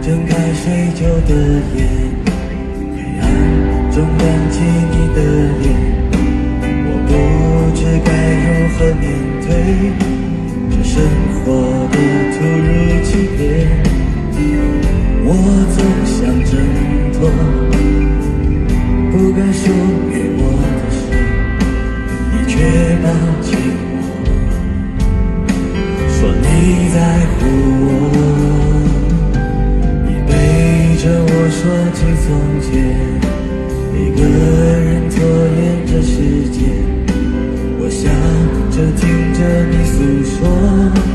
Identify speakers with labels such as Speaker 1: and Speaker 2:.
Speaker 1: 睁开睡旧的眼，黑暗中燃起你的脸，我不知该如何面对这生活的突如其变。我走向挣脱不该属于我的事，你却抱紧我，说你在乎我，你背着我说起从前，一个人拖延着时间，我想着听着你诉说。